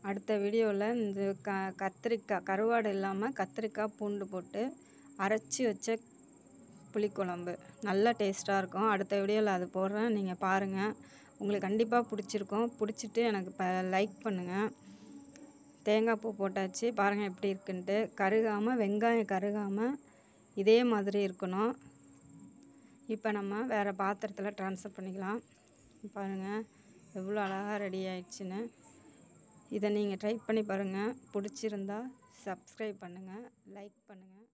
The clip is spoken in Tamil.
அடுத்த வீடியோவில் இந்த கத்திரிக்காய் கருவாடு இல்லாமல் கத்திரிக்காய் பூண்டு போட்டு அரைச்சி வச்ச புளிக்குழம்பு நல்லா டேஸ்ட்டாக இருக்கும். அடுத்த வீடியோவில் அது போடுறேன், நீங்கள் பாருங்கள். உங்களுக்கு கண்டிப்பாக பிடிச்சிருக்கும். பிடிச்சிட்டு எனக்கு லைக் பண்ணுங்கள். தேங்காய் பூ போட்டாச்சு, பாருங்கள் எப்படி இருக்குன்ட்டு. கருகாமல், வெங்காயம் கருகாமல் இதே மாதிரி இருக்கணும். இப்போ நம்ம வேறு பாத்திரத்தில் ட்ரான்ஸ்ஃபர் பண்ணிக்கலாம். பாருங்கள் எவ்வளோ அழகாக ரெடி ஆயிடுச்சுன்னு. இதை நீங்கள் ட்ரை பண்ணி பாருங்கள். பிடிச்சிருந்தா சப்ஸ்கிரைப் பண்ணுங்கள், லைக் பண்ணுங்கள்.